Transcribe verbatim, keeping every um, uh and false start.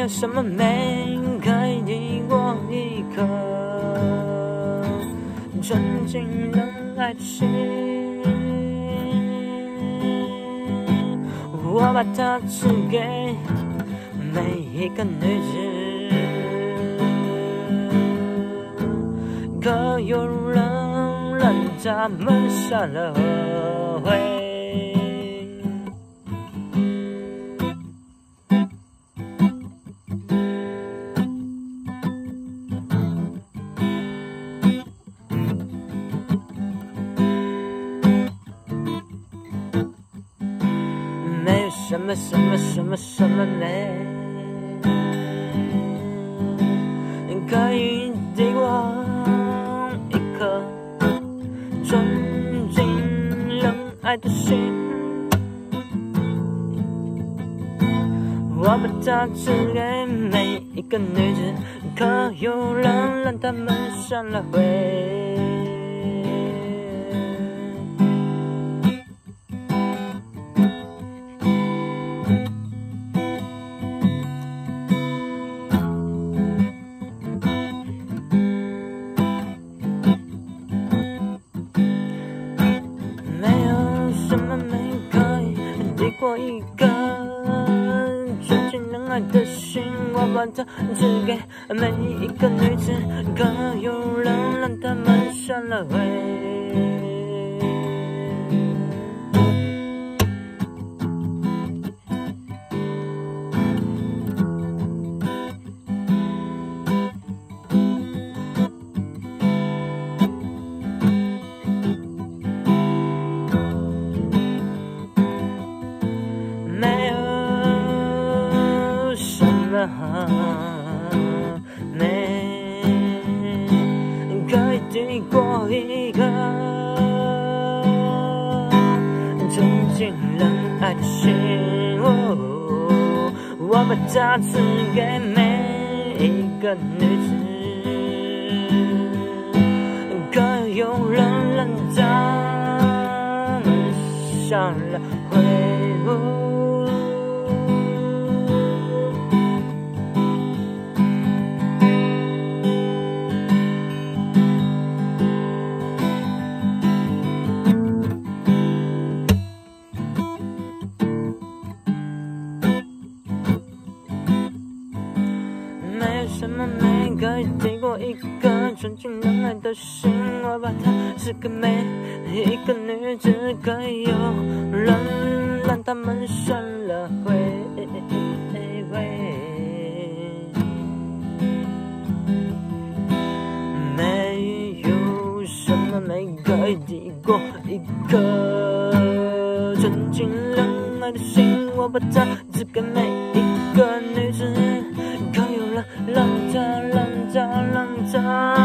有什么美可以抵过一颗纯净冷爱的心。我把它赐给每一个女子，可有人让他们散了会。没有什么什么什么什么美可以抵过一颗纯净冷爱的心。我把它赐给每一个女子，可有人让她们散了会。什么美可以抵过一个纯净冷爱的心？我把它赐给每一个女子，可有人让她们散了会。美可以抵过一个纯净冷爱的心。哦，我把它赐给每一个女子，可有人让她们散了会。哦，什么美可以抵过一个纯净冷爱的心？我把它赐给每一个女子，可以有人让她们散了会。没有什么美可以抵过一个纯净冷爱的心。我把它赐给每一个女子，可有人让她让她让她